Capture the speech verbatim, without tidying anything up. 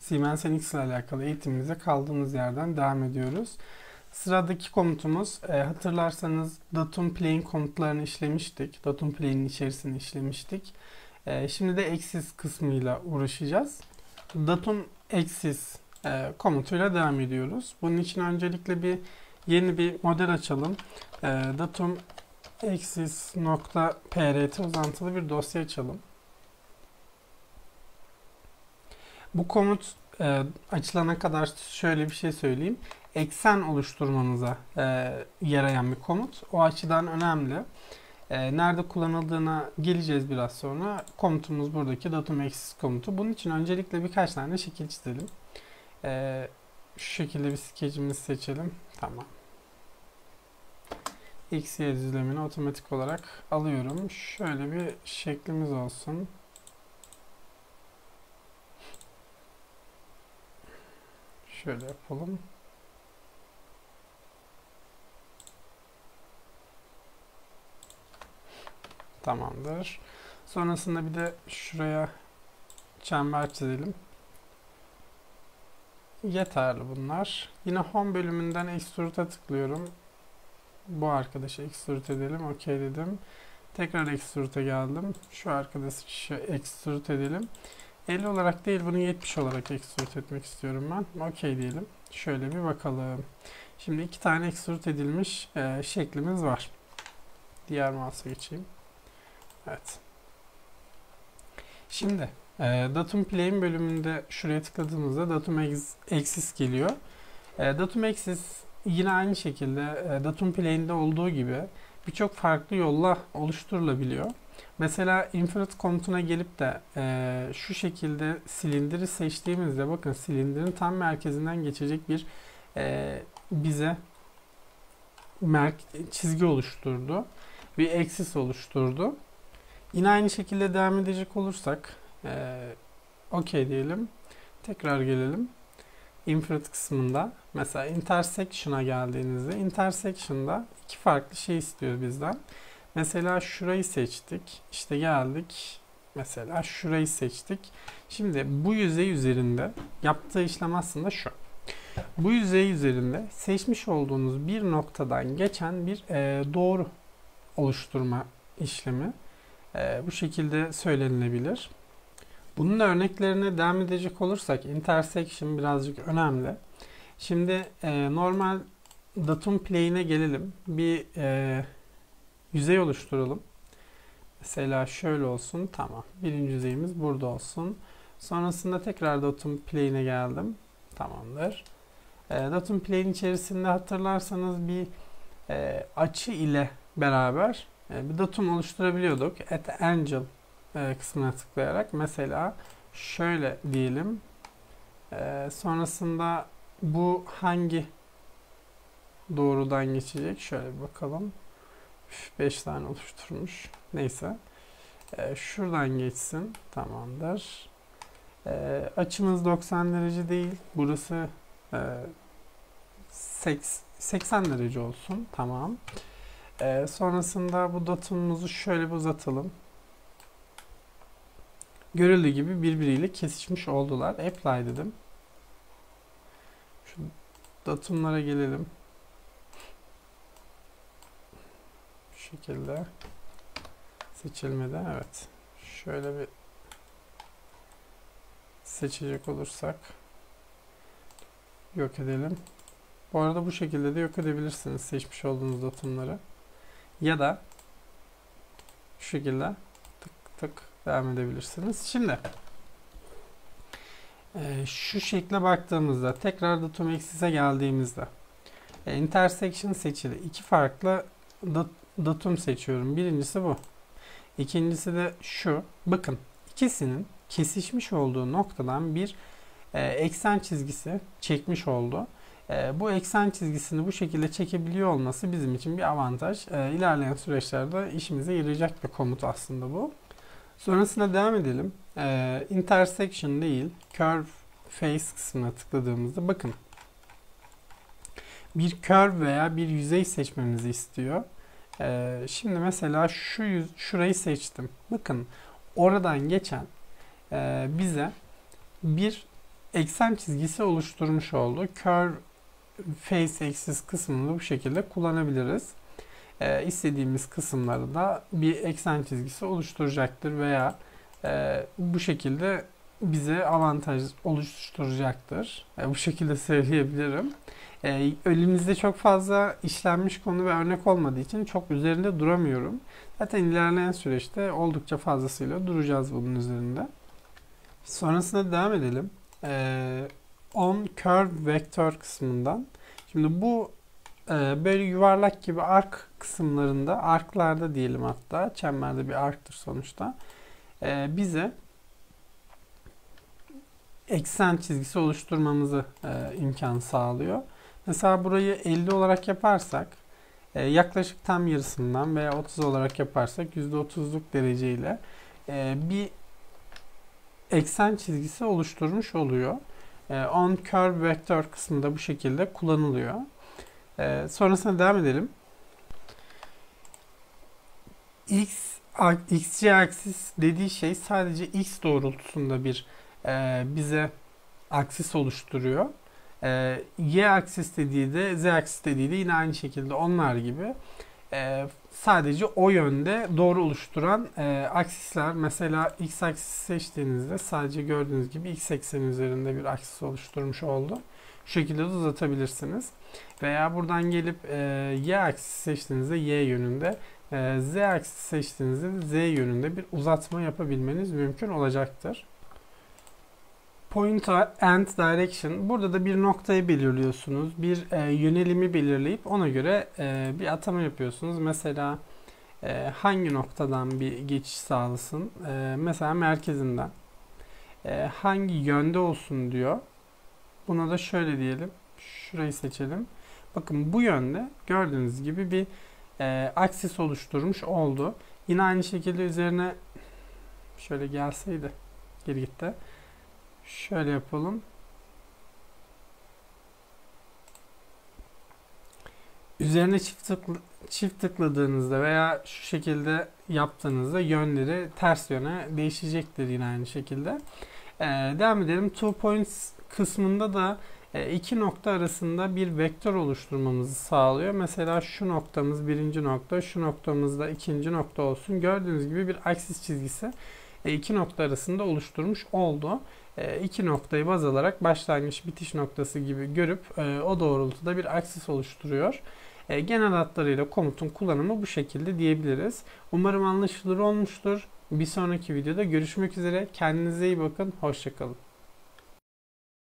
Siemens N X ile alakalı eğitimimize kaldığımız yerden devam ediyoruz. Sıradaki komutumuz, e, hatırlarsanız datum plain komutlarını işlemiştik. Datum plain'in içerisini işlemiştik. E, şimdi de axis kısmıyla uğraşacağız. Datum axis e, komutuyla devam ediyoruz. Bunun için öncelikle bir yeni bir model açalım. E, datum axis.prt uzantılı bir dosya açalım. Bu komut e, açılana kadar şöyle bir şey söyleyeyim. Eksen oluşturmamıza e, yarayan bir komut. O açıdan önemli. E, nerede kullanıldığına geleceğiz biraz sonra. Komutumuz buradaki datum axis komutu. Bunun için öncelikle birkaç tane şekil çizelim. E, şu şekilde bir skecimizi seçelim. Tamam. X, Y düzlemini otomatik olarak alıyorum. Şöyle bir şeklimiz olsun. Şöyle yapalım. Tamamdır. Sonrasında bir de şuraya çember çizelim. Yeterli bunlar. Yine home bölümünden extrude'a tıklıyorum. Bu arkadaşı extrude edelim. OK dedim. Tekrar extrude'a geldim. Şu arkadaşı extrude edelim. elli olarak değil, bunu yetmiş olarak extrude etmek istiyorum ben. OK diyelim. Şöyle bir bakalım. Şimdi iki tane extrude edilmiş e, şeklimiz var. Diğer mouse'a geçeyim. Evet. Şimdi e, datum plain bölümünde şuraya tıkladığımızda datum axis geliyor. E, datum axis yine aynı şekilde e, datum plain'de olduğu gibi birçok farklı yolla oluşturulabiliyor. Mesela infrared komutuna gelip de e, şu şekilde silindiri seçtiğimizde bakın silindirin tam merkezinden geçecek bir e, bize merk çizgi oluşturdu. Bir axis oluşturdu. Yine aynı şekilde devam edecek olursak e, OK diyelim. Tekrar gelelim. Infrared kısmında mesela intersection'a geldiğinizde intersection'da iki farklı şey istiyor bizden. Mesela şurayı seçtik. İşte geldik. Mesela şurayı seçtik. Şimdi bu yüzey üzerinde yaptığı işlem aslında şu. Bu yüzey üzerinde seçmiş olduğunuz bir noktadan geçen bir e, doğru oluşturma işlemi. E, bu şekilde söylenilebilir. Bunun örneklerine devam edecek olursak intersection birazcık önemli. Şimdi e, normal datum plane'e gelelim. Bir e, yüzey oluşturalım. Mesela şöyle olsun. Tamam. Birinci yüzeyimiz burada olsun. Sonrasında tekrar datum plane'e geldim. Tamamdır. E, datum plane içerisinde hatırlarsanız bir e, açı ile beraber e, bir datum oluşturabiliyorduk. At angle e, kısmına tıklayarak. Mesela şöyle diyelim. E, sonrasında bu hangi doğrudan geçecek? Şöyle bir bakalım. beş tane oluşturmuş. Neyse. E, şuradan geçsin. Tamamdır. E, açımız doksan derece değil. Burası e, seksen derece olsun. Tamam. E, sonrasında bu datumumuzu şöyle bir uzatalım. Görüldüğü gibi birbiriyle kesişmiş oldular. Apply dedim. Şu datumlara gelelim. Bu şekilde. Seçilmedi. Evet. Şöyle bir seçecek olursak yok edelim. Bu arada bu şekilde de yok edebilirsiniz seçmiş olduğunuz datumları. Ya da şu şekilde tık tık devam edebilirsiniz. Şimdi e, şu şekle baktığımızda tekrar datum axis'e geldiğimizde e, intersection seçili. İki farklı dat datum seçiyorum. Birincisi bu. İkincisi de şu. Bakın ikisinin kesişmiş olduğu noktadan bir e, eksen çizgisi çekmiş oldu. E, bu eksen çizgisini bu şekilde çekebiliyor olması bizim için bir avantaj. E, ilerleyen süreçlerde işimize yarayacak bir komut aslında bu. Sonrasında devam edelim. E, intersection değil, curve face kısmına tıkladığımızda bakın bir curve veya bir yüzey seçmemizi istiyor. E, şimdi mesela şu yüz, şurayı seçtim. Bakın oradan geçen e, bize bir eksen çizgisi oluşturmuş oldu. Curve face axis kısmını bu şekilde kullanabiliriz. E, istediğimiz kısımları da bir eksen çizgisi oluşturacaktır veya e, bu şekilde bize avantaj oluşturacaktır. E, bu şekilde söyleyebilirim. E, elimizde çok fazla işlenmiş konu ve örnek olmadığı için çok üzerinde duramıyorum. Zaten ilerleyen süreçte oldukça fazlasıyla duracağız bunun üzerinde. Sonrasında devam edelim. E, on curve vector kısmından. Şimdi bu e, böyle yuvarlak gibi ark kısımlarında, arklarda diyelim hatta, çemberde bir arktır sonuçta. E, bize eksen çizgisi oluşturmamızı e, imkan sağlıyor. Mesela burayı elli olarak yaparsak e, yaklaşık tam yarısından veya otuz olarak yaparsak yüzde otuzluk dereceyle e, bir eksen çizgisi oluşturmuş oluyor. E, on curve vector kısmında bu şekilde kullanılıyor. E, sonrasında devam edelim. X, xc aksis dediği şey sadece x doğrultusunda bir e, bize aksis oluşturuyor. E, y aksis dediği de z aksis dediği de yine aynı şekilde onlar gibi e, sadece o yönde doğru oluşturan e, aksisler. Mesela x aksisi seçtiğinizde sadece gördüğünüz gibi x ekseni üzerinde bir aksis oluşturmuş oldu. Şu şekilde de uzatabilirsiniz. Veya buradan gelip e, y aksisi seçtiğinizde y yönünde, e, z aksisi seçtiğinizde de z yönünde bir uzatma yapabilmeniz mümkün olacaktır. Point and direction. Burada da bir noktayı belirliyorsunuz. Bir e, yönelimi belirleyip ona göre e, bir atama yapıyorsunuz. Mesela e, hangi noktadan bir geçiş sağlasın? E, mesela merkezinden. E, hangi yönde olsun diyor. Buna da şöyle diyelim. Şurayı seçelim. Bakın bu yönde gördüğünüz gibi bir e, aksis oluşturmuş oldu. Yine aynı şekilde üzerine şöyle gelseydi, geri gitti. Şöyle yapalım. Üzerine çift, tıkla, çift tıkladığınızda veya şu şekilde yaptığınızda yönleri ters yöne değişecektir yine aynı şekilde. Ee, devam edelim. Two points kısmında da e, iki nokta arasında bir vektör oluşturmamızı sağlıyor. Mesela şu noktamız birinci nokta, şu noktamız da ikinci nokta olsun. Gördüğünüz gibi bir aksis çizgisi e, iki nokta arasında oluşturmuş oldu. E, iki noktayı baz alarak başlangıç bitiş noktası gibi görüp e, o doğrultuda bir aksis oluşturuyor. E, genel hatlarıyla komutun kullanımı bu şekilde diyebiliriz. Umarım anlaşılır olmuştur. Bir sonraki videoda görüşmek üzere. Kendinize iyi bakın. Hoşça kalın.